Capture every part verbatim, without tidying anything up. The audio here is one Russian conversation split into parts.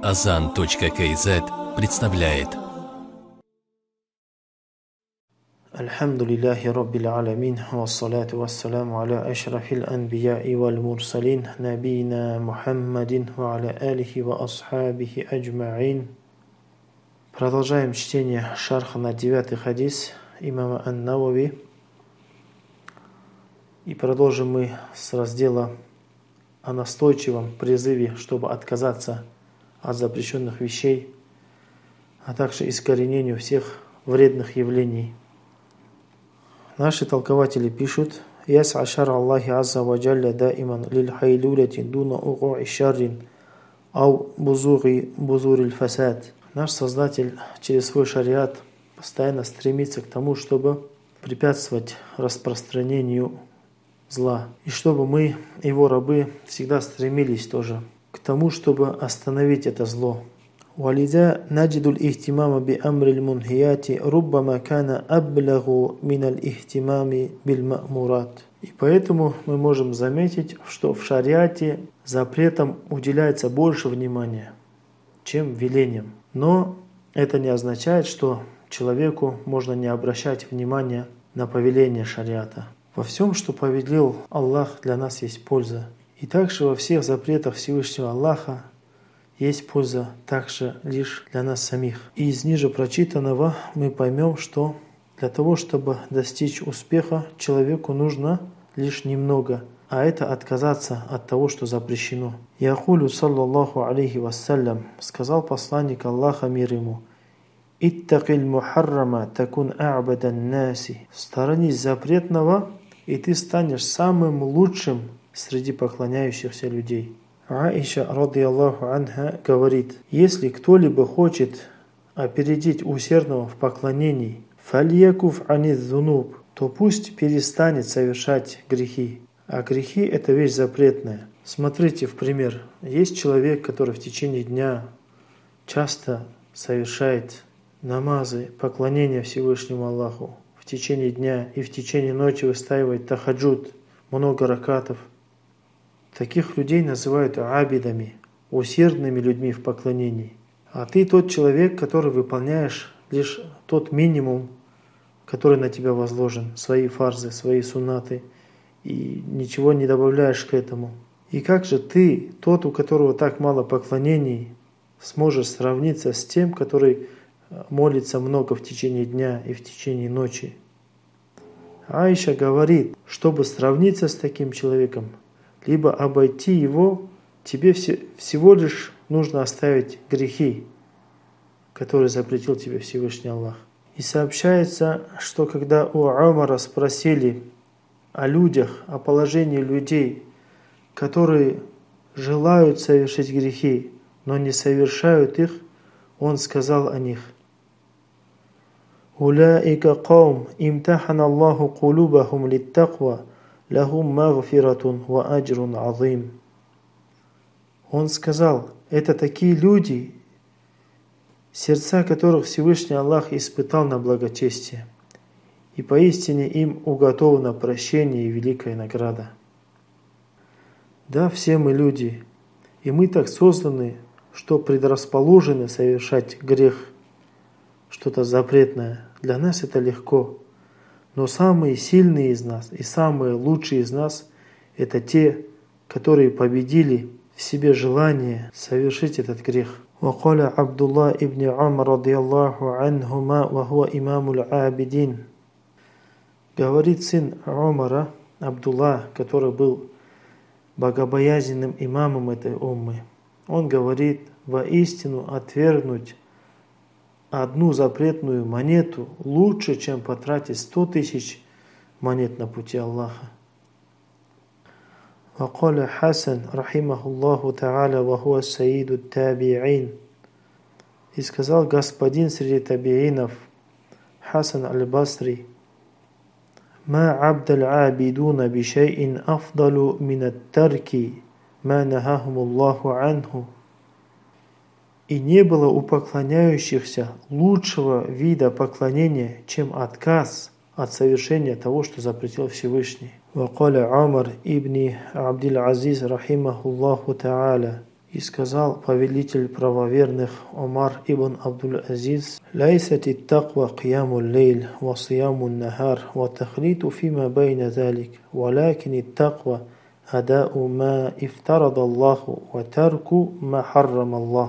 азан точка кей зет представляет. Альхамдулиллахи Раббил Аламин, вассалату вассаламу аля ашрафил анбияи валь мурсалин, набийна Мухаммадин ва аля алихи ва асхабихи аджмаин. Продолжаем чтение шарха на девятый хадис имама ан-Навави. И продолжим мы с раздела о настойчивом призыве, чтобы отказаться от запрещенных вещей, а также искоренению всех вредных явлений. Наши толкователи пишут: «Яс'a шар Аллахи азза ва джалля даиман лиль хайлулати дуна угу'i шаррин ау бузури бузуриль фасад». Наш Создатель через свой шариат постоянно стремится к тому, чтобы препятствовать распространению зла. И чтобы мы, его рабы, всегда стремились тоже к тому, чтобы остановить это зло. وَلِذَا نَجِدُ الْإِهْتِمَامَ بِأَمْرِ الْمُنْهِيَاتِ رُبَّمَا كَانَ أَبْلَغُ مِنَ الْإِهْتِمَامِ بِالْمَأْمُورَاتِ. И поэтому мы можем заметить, что в шариате запретам уделяется больше внимания, чем велениям. Но это не означает, что человеку можно не обращать внимания на повеление шариата. Во всем, что повелел Аллах, для нас есть польза. И также во всех запретах Всевышнего Аллаха есть польза также лишь для нас самих. И из ниже прочитанного мы поймем, что для того, чтобы достичь успеха, человеку нужно лишь немного, а это отказаться от того, что запрещено. Яхулю саллаллаху алейхи вассалям, сказал посланник Аллаха, мир ему: «Иттакиль мухаррама такун а'бадан наси». Сторонись запретного, и ты станешь самым лучшим среди поклоняющихся людей. Аиша, радiyallahu анха, говорит: если кто-либо хочет опередить усердного в поклонении, фальякуф анидзунуб, то пусть перестанет совершать грехи. А грехи — это вещь запретная. Смотрите в пример. Есть человек, который в течение дня часто совершает намазы, поклонения Всевышнему Аллаху. В течение дня и в течение ночи выстаивает тахаджуд, много ракатов. Таких людей называют абидами, усердными людьми в поклонении. А ты тот человек, который выполняешь лишь тот минимум, который на тебя возложен, свои фарзы, свои суннаты, и ничего не добавляешь к этому. И как же ты, тот, у которого так мало поклонений, сможешь сравниться с тем, который молится много в течение дня и в течение ночи? Аиша говорит, чтобы сравниться с таким человеком, либо обойти его, тебе всего лишь нужно оставить грехи, которые запретил тебе Всевышний Аллах. И сообщается, что когда у Умара спросили о людях, о положении людей, которые желают совершить грехи, но не совершают их, он сказал о них: «Улаика каум имтахана Аллаху кулубахум литтаква лахум магфиратун ва аджрун азим». Он сказал: это такие люди, сердца которых Всевышний Аллах испытал на благочестие, и поистине им уготовано прощение и великая награда. Да, все мы люди, и мы так созданы, что предрасположены совершать грех, что-то запретное. Для нас это легко. Но самые сильные из нас и самые лучшие из нас — это те, которые победили в себе желание совершить этот грех. وقال عبد الله ابن عمر رضي الله عنهما وهو إمام العابدين. Говорит сын Умара, Абдулла, который был богобоязненным имамом этой уммы. Он говорит: воистину отвергнуть одну запретную монету лучше, чем потратить сто тысяч монет на пути Аллаха. وقال حسن رحمه الله تعالى وهو سيد التابعين. И сказал господин среди табиинов Хасан аль-Басри: ما عبد العابدون بشيء أفضل من الترك ما نهاهم الله عنه. И не было у поклоняющихся лучшего вида поклонения, чем отказ от совершения того, что запретил Всевышний. وقال عمر ابن عبد العزيز رحمه الله تعالى. И сказал повелитель правоверных Омар ибн Абдул-Азиз: «Лайсати таква кияму лейль, ва сияму нахар, ва тахлиту фима байна залик, валякини таква адау ма ифтарад Аллаху, ва тарку ма харрам Аллах».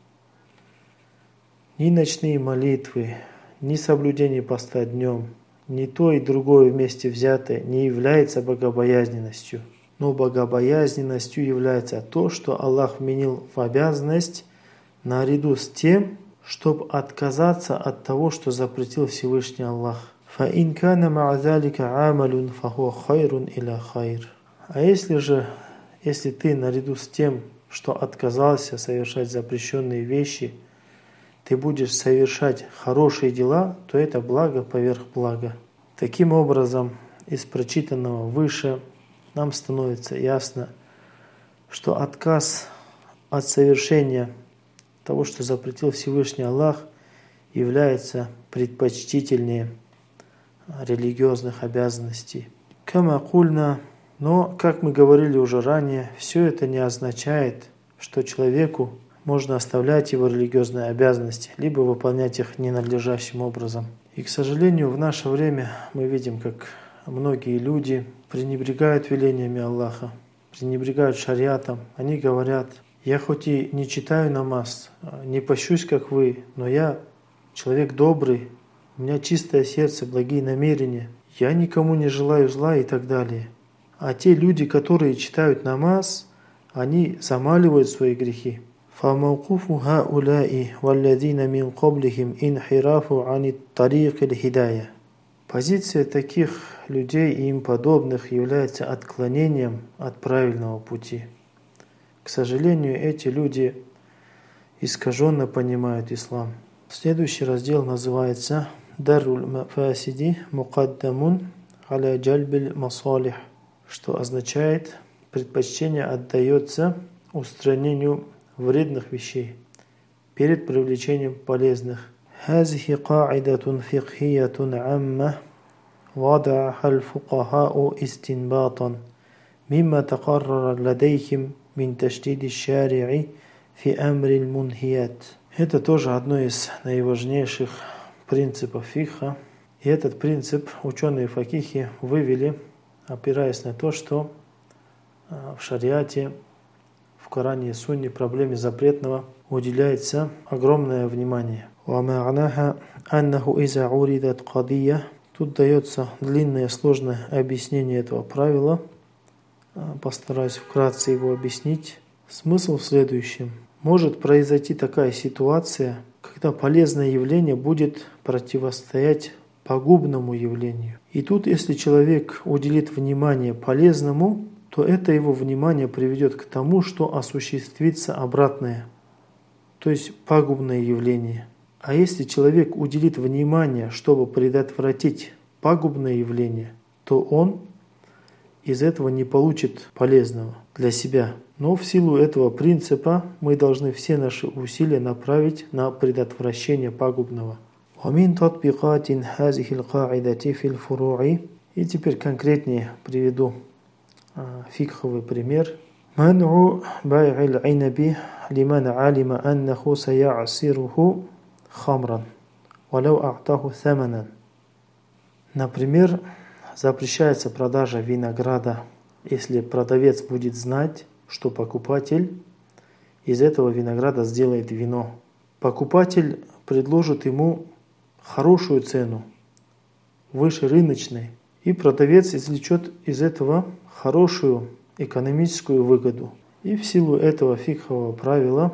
Ни ночные молитвы, ни соблюдение поста днем, ни то и другое вместе взятое не является богобоязненностью. Но богобоязненностью является то, что Аллах вменил в обязанность наряду с тем, чтобы отказаться от того, что запретил Всевышний Аллах. فَإِنْ كَانَ مَعَ ذَلِكَ عَمَلٌ فَهُوَ خَيْرٌ إِلَى خَيْرٍ. А если же, если ты наряду с тем, что отказался совершать запрещенные вещи, ты будешь совершать хорошие дела, то это благо поверх блага. Таким образом, из прочитанного выше нам становится ясно, что отказ от совершения того, что запретил Всевышний Аллах, является предпочтительнее религиозных обязанностей. Кама кульна, но, как мы говорили уже ранее, все это не означает, что человеку можно оставлять его религиозные обязанности, либо выполнять их ненадлежащим образом. И, к сожалению, в наше время мы видим, как многие люди пренебрегают велениями Аллаха, пренебрегают шариатом. Они говорят: «Я хоть и не читаю намаз, не пощусь, как вы, но я человек добрый, у меня чистое сердце, благие намерения, я никому не желаю зла» и так далее. А те люди, которые читают намаз, они замаливают свои грехи. فَمَوْقُفُ هَؤُلَاءِ وَالَّذِينَ مِنْ قَبْلِهِمْ إِنْحِرَافُ عَنِ الطَّرِيقِ الْهِدَايَةِ. Позиция таких людей и им подобных является отклонением от правильного пути. К сожалению, эти люди искаженно понимают ислам. Следующий раздел называется «Даруль мафасиди мукаддамун аля джальбиль масалих», что означает «предпочтение отдается устранению вредных вещей перед привлечением полезных». هذه قاعدة فقهية عامة وضعها الفقهاء استنباطا مما تقرر لديهم من تشديد الشارع في أمر المنهيات. Это тоже одно из наиважнейших принципов фикха. И этот принцип ученые факихи вывели, опираясь на то, что в шариате, в Коране и Сунне проблеме запретного уделяется огромное внимание. وَمَعْنَاهَا أَنَّهُ إِذَا عُرِضَتْ قَضِيَّةٌ. Тут дается длинное сложное объяснение этого правила. Постараюсь вкратце его объяснить. Смысл в следующем. Может произойти такая ситуация, когда полезное явление будет противостоять пагубному явлению. И тут, если человек уделит внимание полезному, то это его внимание приведет к тому, что осуществится обратное, то есть пагубное явление. А если человек уделит внимание, чтобы предотвратить пагубное явление, то он из этого не получит полезного для себя. Но в силу этого принципа мы должны все наши усилия направить на предотвращение пагубного. وَمِنْ تَطْبِقَاتٍ هَذِهِ الْقَاعِدَةِ فِي الْفُرُوعِ. И теперь конкретнее приведу а, фикховый пример. مَنْعُ بَيْعِ الْعِنَبِ لِمَنْ عَلِمَ أَنَّهُ سَيَعْصِرُهُ خَمْرًا وَلَوْ أَعْطَهُ ثَمَنًا. Например, запрещается продажа винограда, если продавец будет знать, что покупатель из этого винограда сделает вино. Покупатель предложит ему хорошую цену, выше рыночной, и продавец извлечет из этого хорошую экономическую выгоду. И в силу этого фикхового правила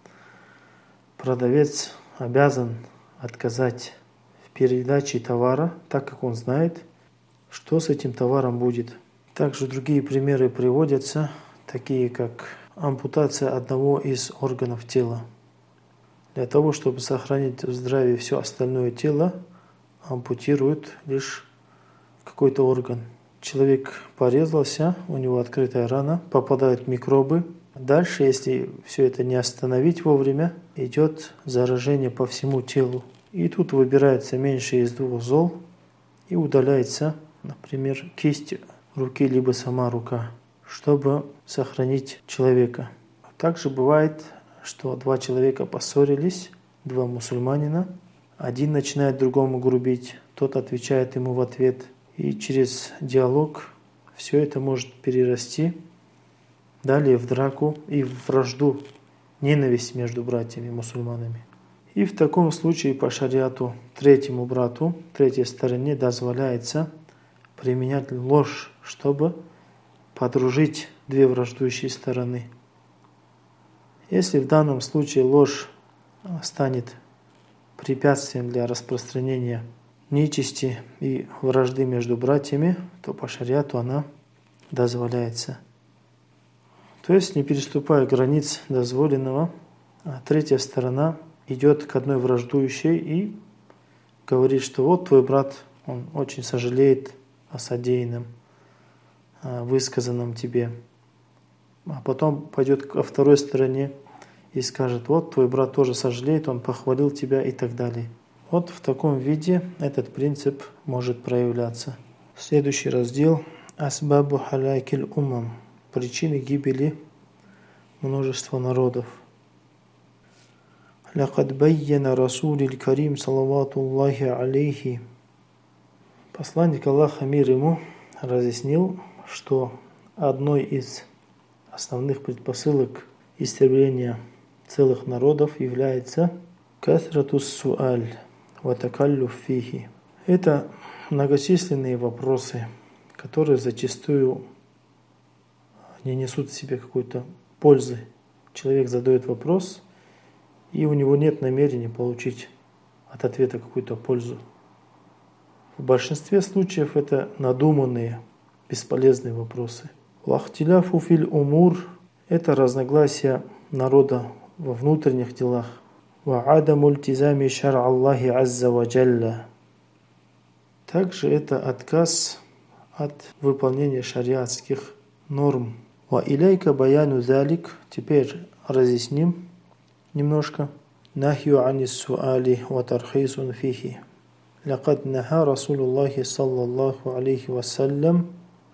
продавец обязан отказать в передаче товара, так как он знает, что с этим товаром будет. Также другие примеры приводятся, такие как ампутация одного из органов тела. Для того, чтобы сохранить в здравии все остальное тело, ампутируют лишь какой-то орган. Человек порезался, у него открытая рана, попадают микробы. Дальше, если все это не остановить вовремя, идет заражение по всему телу. И тут выбирается меньше из двух зол и удаляется, например, кисть руки, либо сама рука, чтобы сохранить человека. Также бывает, что два человека поссорились, два мусульманина, один начинает другому грубить, тот отвечает ему в ответ, и через диалог все это может перерасти далее в драку и в вражду, ненависть между братьями мусульманами. И в таком случае по шариату третьему брату, третьей стороне дозволяется применять ложь, чтобы подружить две враждующие стороны. Если в данном случае ложь станет препятствием для распространения нечисти и вражды между братьями, то по шариату она дозволяется. То есть, не переступая границ дозволенного, третья сторона идет к одной враждующей и говорит, что вот твой брат, он очень сожалеет о содеянном, о высказанном тебе. А потом пойдет ко второй стороне и скажет, вот твой брат тоже сожалеет, он похвалил тебя и так далее. Вот в таком виде этот принцип может проявляться. Следующий раздел «Асбабу халякиль умам» – причины гибели множества народов. «Лакад байяна расулиль карим салаватуллахи алейхи». Посланник Аллаха, мир ему, разъяснил, что одной из основных предпосылок истребления целых народов является касратус суаль ва такаллуф фихи. Это многочисленные вопросы, которые зачастую не несут в себе какой-то пользы. Человек задает вопрос, и у него нет намерения получить от ответа какую-то пользу. В большинстве случаев это надуманные, бесполезные вопросы. Лахтиляфу филь умур – это разногласия народа во внутренних делах. Ва адаму ильтизами шар Аллахи азза ва джалля. Также это отказ от выполнения шариатских норм. Ва иляйка баяну залик. Теперь разъясним немножко. Нахью анис суали ва тархисун фихи. Лакад наха Расулуллахи саллаллаху алейхи вассалям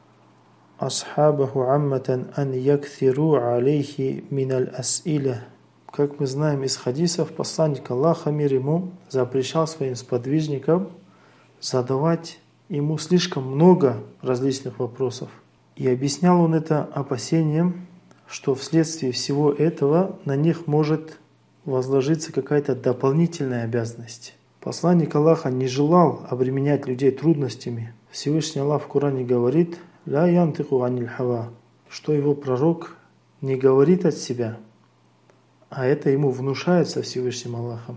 асхабаху амматан ан якthиру алейхи миналь ас'иля. Как мы знаем из хадисов, посланник Аллаха, мир ему, запрещал своим сподвижникам задавать ему слишком много различных вопросов. И объяснял он это опасением, что вследствие всего этого на них может возложиться какая-то дополнительная обязанность. Посланник Аллаха не желал обременять людей трудностями. Всевышний Аллах в Коране говорит, «Ля янтику аниль хава», что его пророк не говорит от себя, а это ему внушается Всевышним Аллахом.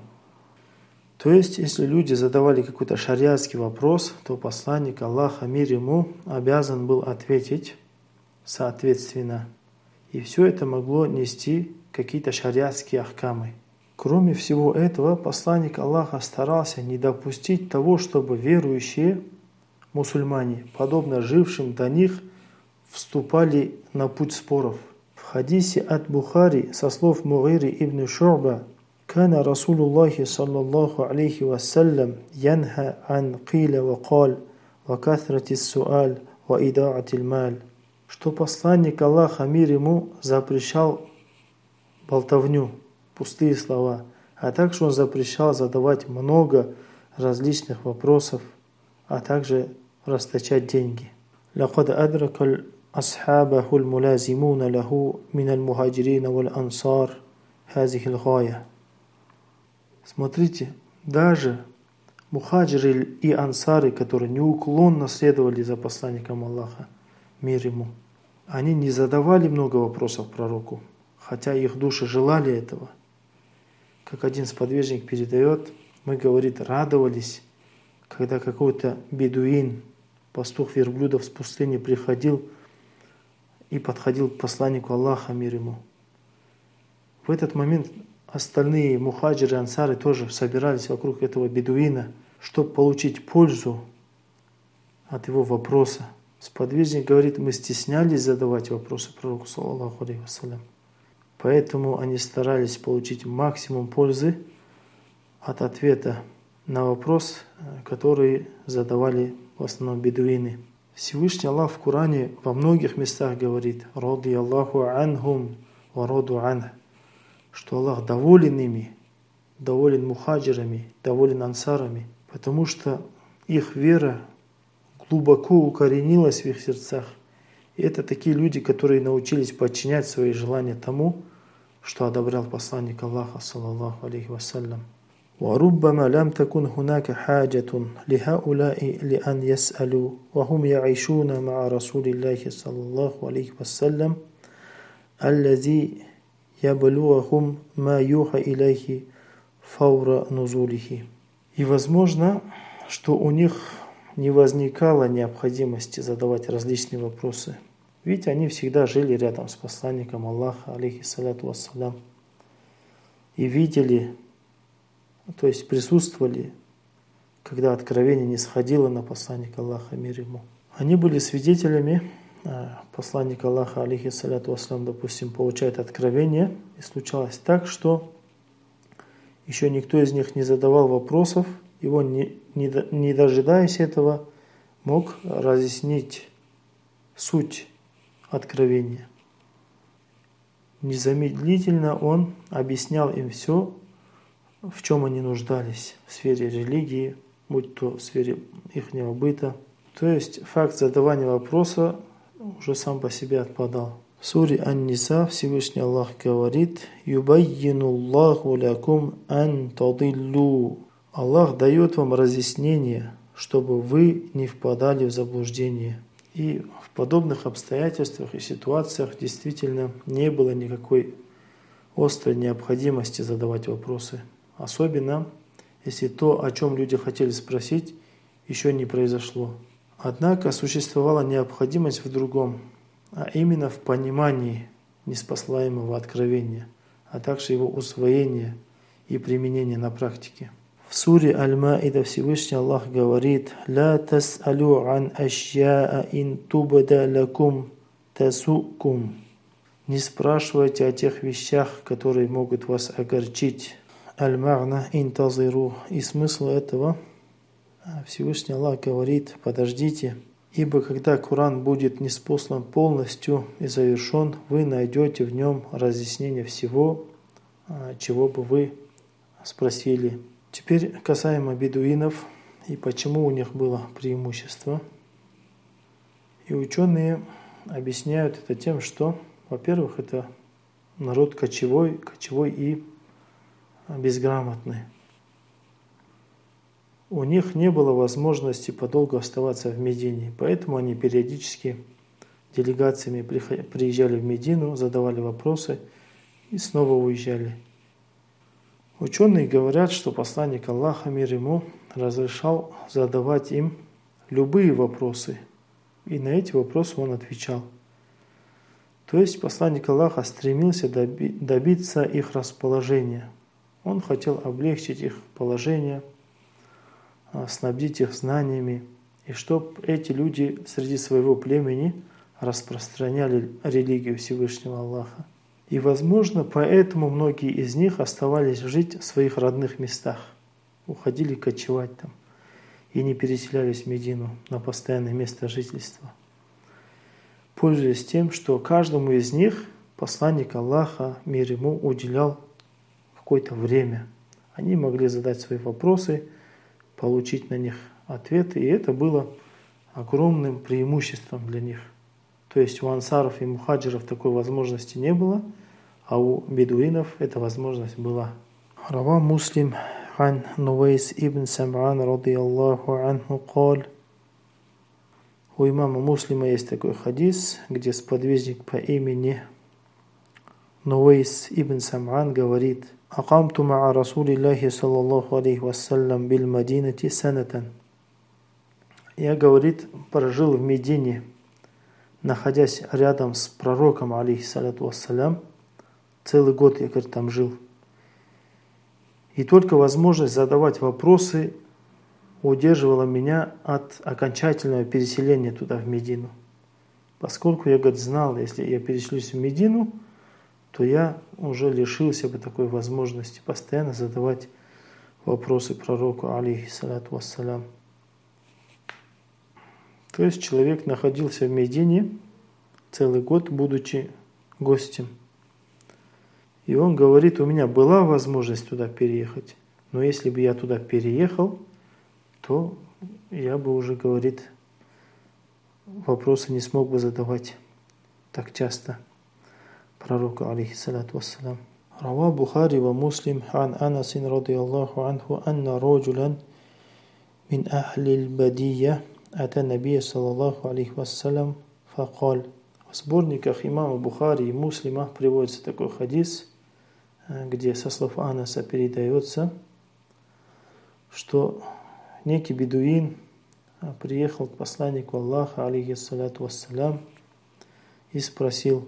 То есть, если люди задавали какой-то шариатский вопрос, то посланник Аллаха, мир ему, обязан был ответить соответственно. И все это могло нести какие-то шариатские ахкамы. Кроме всего этого, посланник Аллаха старался не допустить того, чтобы верующие мусульмане, подобно жившим до них, вступали на путь споров. В хадисе от Бухари со слов Мугири ибн Шу'ба «Кана Расулуллахи саллаллаху алейхи вассалям янха ан киля ва каль ва катратис суаль ва идаатиль маль», что посланник Аллаха, мир ему, запрещал болтовню, пустые слова, а также он запрещал задавать много различных вопросов, а также расточать деньги. لقد أدرك أصحابه الملازمون له من المهاجرين والأنصار هذه الغاية. Смотрите, даже мухаджиры и ансары, которые неуклонно следовали за посланником Аллаха, мир ему, они не задавали много вопросов пророку, хотя их души желали этого. Как один сподвижник передает, мы, говорит, радовались, когда какой-то бедуин, пастух верблюдов с пустыни, приходил и подходил к посланнику Аллаха, мир ему. В этот момент остальные мухаджиры и ансары тоже собирались вокруг этого бедуина, чтобы получить пользу от его вопроса. Сподвижник говорит, мы стеснялись задавать вопросы пророку, саллаллаху алейхи вассалям. Поэтому они старались получить максимум пользы от ответа на вопрос, который задавали в основном бедуины. Всевышний Аллах в Коране во многих местах говорит: «Ради Аллаху анхум вараду ан, что Аллах доволен ими, доволен мухаджирами, доволен ансарами, потому что их вера глубоко укоренилась в их сердцах. И это такие люди, которые научились подчинять свои желания тому, что одобрял посланник Аллаха, саллаллаху алейхи вассалям. وَرُبَّمَا لَمْ تَكُنْ هُنَاكَ حَاجَةٌ لِهَؤُلَاءِ لِأَنْ يَسْأَلُوا وَهُمْ يَعِيشُونَ مَعَ رَسُولِ اللَّهِ صلى الله عليه وسلم الَّذِي يَبْلُغَهُمْ مَا يُوحَى إِلَيْهِ فَوْرَ نُزُولِهِ. И возможно, что у них не возникало необходимости задавать различные вопросы. Ведь они всегда жили рядом с посланником Аллаха, алейхиссалату вассалям, и видели, то есть присутствовали, когда откровение не сходило на посланника Аллаха, мир ему. Они были свидетелями, посланник Аллаха, алейхиссалату вассалям, допустим, получает откровение, и случалось так, что еще никто из них не задавал вопросов, и он, не, не, не дожидаясь этого, мог разъяснить суть откровения. Незамедлительно он объяснял им все, в чем они нуждались в сфере религии, будь то в сфере ихнего быта. То есть факт задавания вопроса уже сам по себе отпадал. В суре Ан-Ниса Всевышний Аллах говорит: «Юбаййинуллаху лякум ан тадиллу». Аллах дает вам разъяснение, чтобы вы не впадали в заблуждение. И в подобных обстоятельствах и ситуациях действительно не было никакой острой необходимости задавать вопросы. Особенно, если то, о чем люди хотели спросить, еще не произошло. Однако существовала необходимость в другом, а именно в понимании ниспослаемого откровения, а также его усвоения и применения на практике. В суре Аль-Маида Всевышний Аллах говорит: «Ла тас'алю ан ашьяа ин тубада лакум тасукум». Не спрашивайте о тех вещах, которые могут вас огорчить. Аль-Магна интазиру. И смысл этого Всевышний Аллах говорит: подождите, ибо когда Коран будет ниспослан полностью и завершен, вы найдете в нем разъяснение всего, чего бы вы спросили. Теперь касаемо бедуинов и почему у них было преимущество. И ученые объясняют это тем, что, во-первых, это народ кочевой, кочевой и безграмотный. У них не было возможности подолгу оставаться в Медине, поэтому они периодически делегациями приезжали в Медину, задавали вопросы и снова уезжали. Ученые говорят, что посланник Аллаха, мир ему, разрешал задавать им любые вопросы, и на эти вопросы он отвечал. То есть посланник Аллаха стремился доби- добиться их расположения. Он хотел облегчить их положение, снабдить их знаниями, и чтобы эти люди среди своего племени распространяли религию Всевышнего Аллаха. И, возможно, поэтому многие из них оставались жить в своих родных местах, уходили кочевать там и не переселялись в Медину на постоянное место жительства. Пользуясь тем, что каждому из них посланник Аллаха, мир ему, уделял какое-то время. Они могли задать свои вопросы, получить на них ответы, и это было огромным преимуществом для них. То есть у ансаров и мухаджиров такой возможности не было, а у бедуинов эта возможность была. Рава Муслим ан Нувейс ибн Сам'ан радийаллаху анху قال. У имама Муслима есть такой хадис, где сподвижник по имени Нувейс ибн Сам'ан говорит: «Акамту ма'a Расулиллахи саллаллаху алейхи вассалям биль Мадинати санатан». Я, говорит, прожил в Медине, находясь рядом с пророком, алейхиссалату вассалям, целый год я, говорит, там жил. И только возможность задавать вопросы удерживала меня от окончательного переселения туда, в Медину. Поскольку я, говорит, знал, если я переселюсь в Медину, то я уже лишился бы такой возможности постоянно задавать вопросы пророку, алейхиссалату вассалям. То есть человек находился в Медине целый год, будучи гостем. И он говорит, у меня была возможность туда переехать, но если бы я туда переехал, то я бы уже, говорит, вопросы не смог бы задавать так часто пророку, алейхиссалату вассалам. Рава Бухари ва Муслим ан Анасин радиаллаху анху анна раджулян мин ахлил бадия ата набия саллаллаху алейхи вассалям факал. В сборниках имама Бухари и Муслима приводится такой хадис, где со слов Анаса передается, что некий бедуин приехал к посланнику Аллаха, алейхиссалату вассалям, и спросил: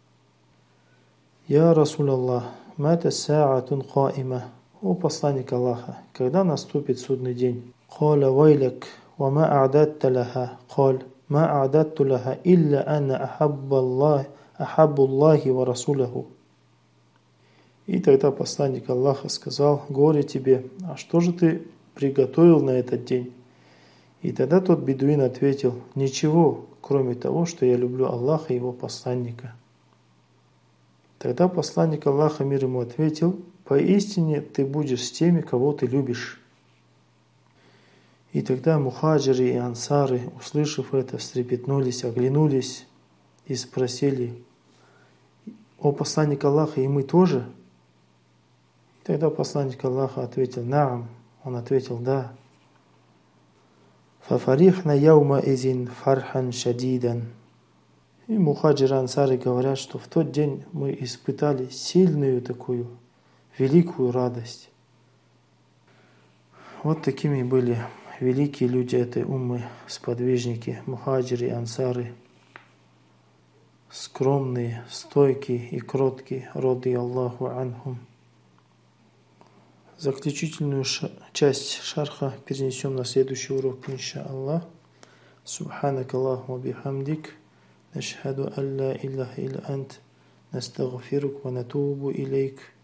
«Я Расулаллах, мата саатун каима». О посланник Аллаха, когда наступит судный день? «Каля вайлак, ва ма а'дадта лаха». «Каль, ма а'дадту лаха, илля анна ахаббу Аллахи ва расулаху». И тогда посланник Аллаха сказал: «Горе тебе, а что же ты приготовил на этот день?» И тогда тот бедуин ответил: «Ничего, кроме того, что я люблю Аллаха и его посланника». Тогда посланник Аллаха, мир ему, ответил: «Поистине ты будешь с теми, кого ты любишь». И тогда мухаджиры и ансары, услышав это, встрепетнулись, оглянулись и спросили: «О посланник Аллаха, и мы тоже?» И тогда посланник Аллаха ответил: «Наам». Он ответил: «Да». «Фафарихна яума изин фархан шадидан». И мухаджиры ансары говорят, что в тот день мы испытали сильную такую, великую радость. Вот такими были великие люди этой уммы, сподвижники, мухаджиры и ансары, скромные, стойкие и кроткие, ради Аллаху анхум. Заключительную часть шарха перенесем на следующий урок, инша'Аллах. Субханак Аллаху бихамдик, нашхаду ан ла илляха илля ант, настагфирук ва натубу илейк.